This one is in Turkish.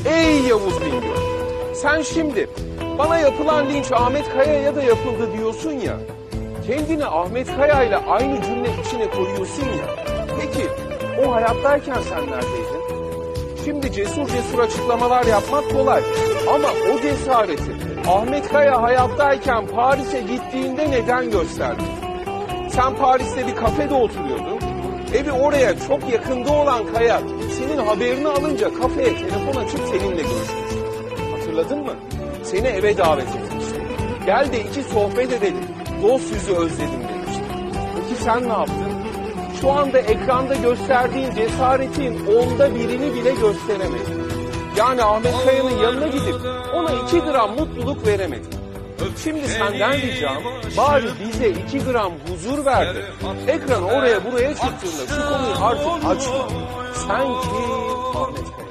Ey Yavuz Bingöl, sen şimdi bana yapılan linç Ahmet Kaya'ya da yapıldı diyorsun ya. Kendini Ahmet Kaya ile aynı cümle içine koyuyorsun ya. Peki o hayattayken sen neredeydin? Şimdi cesur cesur açıklamalar yapmak kolay. Ama o cesareti Ahmet Kaya hayattayken Paris'e gittiğinde neden gösterdin? Sen Paris'te bir kafede oturuyordun. Evi oraya çok yakında olan Kaya senin haberini alınca kafeye telefon açıp seninle görüşmüş. Hatırladın mı? Seni eve davet etmişti. Gel de iki sohbet edelim. Dost yüzü özledim demişti. Peki sen ne yaptın? Şu anda ekranda gösterdiğin cesaretin 1/10'ını bile gösteremedin. Yani Ahmet Kaya'nın yanına gidip ona 2 gram mutluluk veremedin. Şimdi senden ricam bari bize 2 gram huzur ver de ekranı oraya buraya çıktığında şu konuyu artık açma. Sen kim Ahmet Kaya?